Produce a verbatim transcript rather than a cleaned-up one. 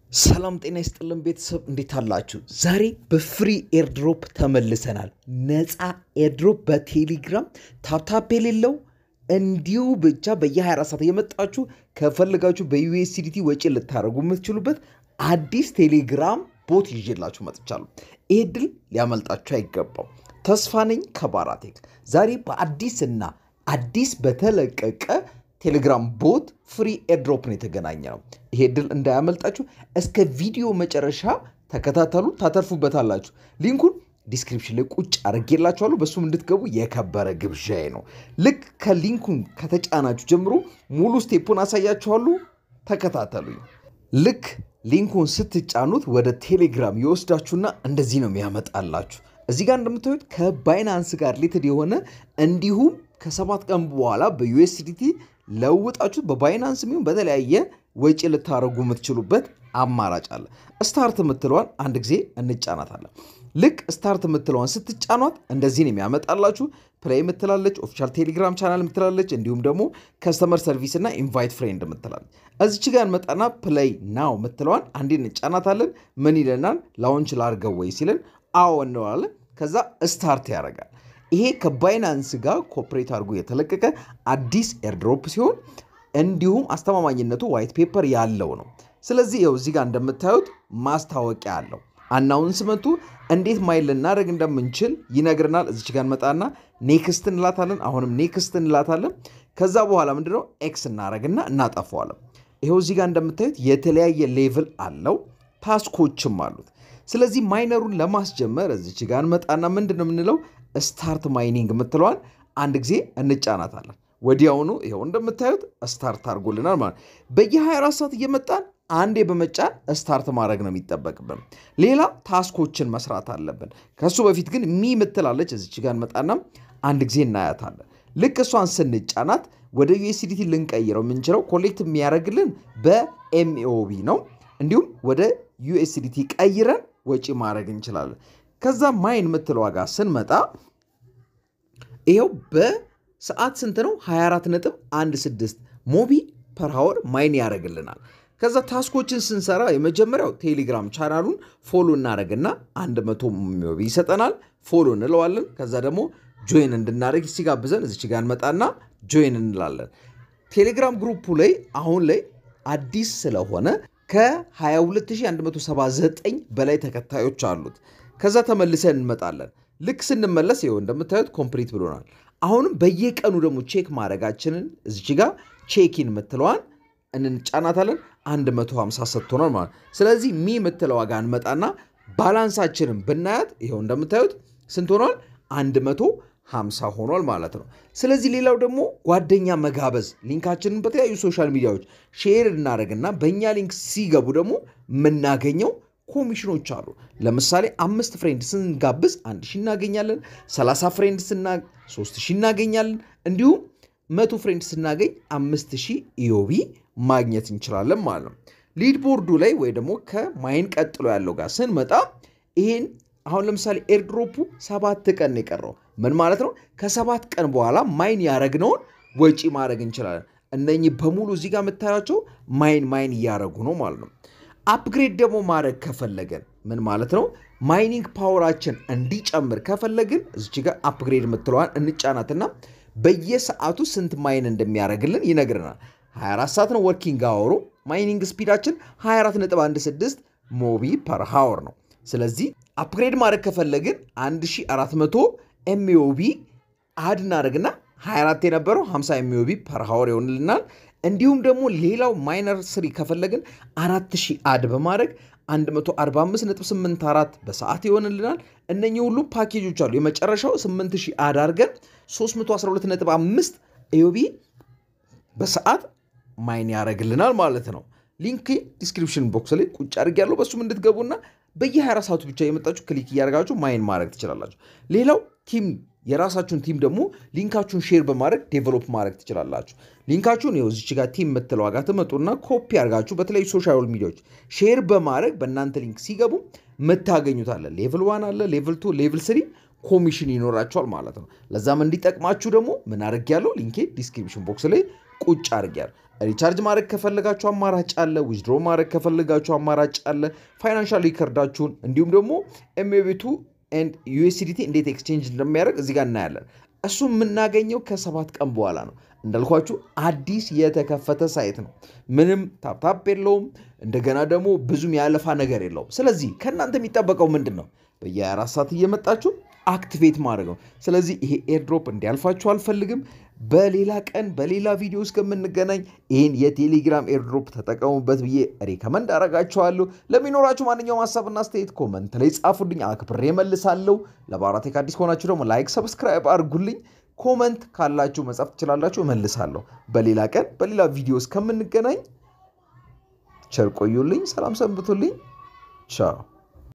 ሰላም ጤና ይስጥልን ቤተሰብ እንዴት አላችሁ? ዛሬ በፍሪ ኤርድሮፕ ተመልሰናል። ነፃ ኤርድሮፕ በቴሌግራም ታፕታፕ የሌለው እንዲሁ ብቻ በየ24 ሰዓት እየመጣችሁ ከፈልጋችሁ በዩኤስዲቲ ወጪ ልታደርጉ የምትችሉበት አዲስ ቴሌግራም ቦት ይዤላችሁ መጥቻለሁ። ይሄ ድል ሊያመልጣችሁ አይገባም። ተስፋ ነኝ ከባራቴክ። ዛሬ በአዲስና አዲስ በተለቀቀ ቴሌግራም ቦት ፍሪ ኤርድሮፕ ነው የተገናኘነው። ይሄ ድል እንዳያመልጣችሁ እስከ ቪዲዮ መጨረሻ ተከታተሉ፣ ታተርፉበታላችሁ። ሊንኩን ዲስክሪፕሽን ላይ ቁጭ አድርጌላችኋለሁ። በሱም እንድትገቡ የከበረ ግብዣዬ ነው። ልክ ከሊንኩን ከተጫናችሁ ጀምሮ ሙሉ ስቴፑን አሳያችኋለሁ። ተከታተሉኝ። ልክ ሊንኩን ስትጫኑት ወደ ቴሌግራም ይወስዳችሁና እንደዚህ ነው የሚያመጣላችሁ። እዚህ ጋር እንደምታዩት ከባይናንስ ጋር ሪሌትድ የሆነ እንዲሁም ከሰባት ቀን በኋላ በዩኤስዲቲ ለውጣችሁ በባይናንስ ሚሆን በተለያየ ወጪ ልታረጉ የምትችሉበት አማራጭ አለ። ስታርት የምትለዋን አንድ ጊዜ እንጫናታለን። ልክ ስታርት የምትለዋን ስትጫኗት እንደዚህ ነው የሚያመጣላችሁ። ፕሌይ የምትላለች፣ ኦፊሻል ቴሌግራም ቻናል የምትላለች፣ እንዲሁም ደግሞ ከስተመር ሰርቪስ እና ኢንቫይት ፍሬንድ የምትላለች። እዚች ጋር እንመጣና ፕሌይ ናው የምትለዋን አንዴ እንጫናታለን። ምን ይለናል? ላውንች ላርገው ወይ ሲለን አዎ እንለዋለን። ከዛ ስታርት ያደርጋል። ይሄ ከባይናንስ ጋር ኮኦፕሬት አድርጎ የተለቀቀ አዲስ ኤርድሮፕ ሲሆን እንዲሁም አስተማማኝነቱ ዋይት ፔፐር ያለው ነው። ስለዚህ ይኸው እዚህ ጋር እንደምታዩት ማስታወቂያ አለው። አናውንስመንቱ እንዴት ማይል ልናደርግ እንደምንችል ይነግርናል። እዚች ጋር እንመጣና ኔክስት እንላታለን። አሁንም ኔክስት እንላታለን። ከዛ በኋላ ምንድነው ኤክስ እናደርግና እናጠፋዋለን። ይኸው እዚህ ጋር እንደምታዩት የተለያየ ሌቭል አለው፣ ታስኮችም አሉት። ስለዚህ ማይነሩን ለማስጀመር እዚች ጋር እንመጣና ምንድነው የምንለው ስታርት ማይኒንግ የምትለዋን አንድ ጊዜ እንጫናታለን። ወዲያውኑ ይሄው እንደምታዩት ስታርት አድርጎልናል ማለት። በየ24 ሰዓት እየመጣን አንዴ በመጫን ስታርት ማድረግ ነው የሚጠበቅብን። ሌላ ታስኮችን መስራት አለብን። ከሱ በፊት ግን ሚ ምትላለች እዚች ጋር እንመጣና አንድ ጊዜ እናያታለን። ልክ እሷን ስንጫናት ወደ ዩኤስዲቲ ልንቀይረው የምንችለው ኮሌክት የሚያደርግልን በኤምኦቢ ነው። እንዲሁም ወደ ዩኤስዲቲ ቀይረን ወጪ ማድረግ እንችላለን። ከዛ ማይን ምትለው ዋጋ ስንመጣ ይሄው በሰዓት ስንት ነው? ሃያ አራት ነጥብ አንድ ስድስት ሞቢ ፐር ሃወር ማይን ያደርግልናል። ከዛ ታስኮችን ስንሰራ የመጀመሪያው ቴሌግራም ቻናሉን ፎሎ እናደርግና መቶ ሞቢ ይሰጠናል። ፎሎ እንለዋለን። ከዛ ደግሞ ጆይን እንድናደርግ ሲጋብዘን እዚች ጋር እንመጣና ጆይን እንላለን። ቴሌግራም ግሩፑ ላይ አሁን ላይ አዲስ ስለሆነ ከ22179 በላይ ተከታዮች አሉት። ከዛ ተመልሰን እንመጣለን። ልክ ስንመለስ ይኸው እንደምታዩት ኮምፕሊት ብሎናል። አሁንም በየቀኑ ደግሞ ቼክ ማድረጋችንን እዚች ጋር ቼኪን ምትለዋን እንጫናታለን። መቶ ሃምሳ ሰጥቶናል ማለት። ስለዚህ ሚ ምትለው ጋር እንመጣና ባላንሳችንን ብናያት ይኸው እንደምታዩት ስንት ሆኗል? መቶ ሃምሳ ሆኗል ማለት ነው። ስለዚህ ሌላው ደግሞ ጓደኛ መጋበዝ፣ ሊንካችንን በተለያዩ ሶሻል ሚዲያዎች ሼር እናደርግና በእኛ ሊንክ ሲገቡ ደግሞ የምናገኘው ኮሚሽኖች አሉ። ለምሳሌ አምስት ፍሬንድ ስንጋብዝ አንድ ሺህ እናገኛለን። ሰላሳ ፍሬንድ ስና ሶስት ሺህ እናገኛለን። እንዲሁም መቶ ፍሬንድ ስናገኝ አምስት ሺህ ኢዮቢ ማግኘት እንችላለን ማለት ነው። ሊድ ቦርዱ ላይ ወይ ደግሞ ከማይን ቀጥሎ ያለው ጋር ስንመጣ ይሄን አሁን ለምሳሌ ኤርድሮፑ ሰባት ቀን ነው የቀረው። ምን ማለት ነው? ከሰባት ቀን በኋላ ማይን ያረግነውን ወጪ ማድረግ እንችላለን። እነኚህ በሙሉ እዚህ ጋር የምታያቸው ማይን ማይን እያረጉ ነው ማለት ነው። አፕግሬድ ደግሞ ማድረግ ከፈለገን ምን ማለት ነው? ማይኒንግ ፓወራችን እንዲጨምር ከፈለግን እዚች ጋር አፕግሬድ የምትለዋን እንጫናትና በየሰዓቱ ስንት ማይን እንደሚያደርግልን ይነግረናል። ሃያ አራት ሰዓት ነው ወርኪንግ አወሩ። ማይኒንግ ስፒዳችን ሃያ አራት ነጥብ አንድ ስድስት ሞቢ ፐር ሃወር ነው። ስለዚህ አፕግሬድ ማድረግ ከፈለግን አንድ ሺህ አራት መቶ ኤምኦቢ አድ እናደርግና ሃያ አራት የነበረው ሃምሳ ኤምኦቢ ፐር ሃወር ይሆንልናል። እንዲሁም ደግሞ ሌላው ማይነር ስሪ ከፈለግን አራት ሺህ አድ በማድረግ መቶ አርባ አምስት ነጥብ ስምንት አራት በሰዓት ይሆንልናል። እነኚህ ሁሉ ፓኬጆች አሉ። የመጨረሻው ስምንት ሺህ አድ አድርገን ሶስት መቶ አስራ ሁለት ነጥብ አምስት ኢዮቢ በሰዓት ማይን ያደርግልናል ማለት ነው። ሊንክ ዲስክሪፕሽን ቦክስ ላይ ቁጭ አድርጌያለሁ። በሱም እንድትገቡና በየ24 ሰዓቱ ብቻ የመጣችሁ ክሊክ እያደረጋችሁ ማይን ማድረግ ትችላላችሁ። ሌላው ቲም የራሳችሁን ቲም ደግሞ ሊንካችሁን ሼር በማድረግ ዴቨሎፕ ማድረግ ትችላላችሁ። ሊንካችሁን ይኸው እዚች ጋር ቲም የምትለው ጋር ትመጡና ኮፒ አድርጋችሁ በተለያዩ ሶሻል ሚዲያዎች ሼር በማድረግ በእናንተ ሊንክ ሲገቡ መታገኙት አለ። ሌቭል ዋን አለ፣ ሌቭል ቱ፣ ሌቭል ስሪ ኮሚሽን ይኖራቸዋል ማለት ነው። ለዛም እንዲጠቅማችሁ ደግሞ ምን አድርጌያለሁ? ሊንኬ ዲስክሪፕሽን ቦክስ ላይ ቁጭ አድርጌያለሁ። ሪቻርጅ ማድረግ ከፈለጋችሁ አማራጭ አለ ዊዝድሮ ማድረግ ከፈለጋችሁ አማራጭ አለ ፋይናንሻል ሪከርዳችሁን እንዲሁም ደግሞ ኤም ኤ ቢ ቱ and U S D T እንዴት ኤክስቼንጅ እንደሚያደርግ እዚህ ጋር እናያለን እሱ የምናገኘው ከሰባት ቀን በኋላ ነው እንዳልኳችሁ አዲስ የተከፈተ ሳይት ነው ምንም ታፕ ታፕ የለውም እንደገና ደግሞ ብዙም ያለፋ ነገር የለውም ስለዚህ ከናንተ የሚጠበቀው ምንድነው በየ24 ሰዓት እየመጣችሁ አክቲቬት ማድረግ ነው ስለዚህ ይሄ ኤርድሮፕ እንዲያልፋችሁ አልፈልግም በሌላ ቀን በሌላ ቪዲዮ እስከምንገናኝ ይሄን የቴሌግራም ኤርድሮፕ ተጠቀሙበት ብዬ ሪከመንድ አረጋችኋለሁ ለሚኖራችሁ ማንኛውም ሐሳብና አስተያየት ኮሜንት ላይ ጻፉልኝ አክብሬ መልሳለሁ ለባራቴክ አዲስ ሆናችሁ ደግሞ ላይክ ሰብስክራይብ አድርጉልኝ ኮሜንት ካላችሁ መጻፍ ትችላላችሁ መልሳለሁ በሌላ ቀን በሌላ ቪዲዮ እስከምንገናኝ ቸር ቆዩልኝ ሰላም ሰንብቱልኝ ቻው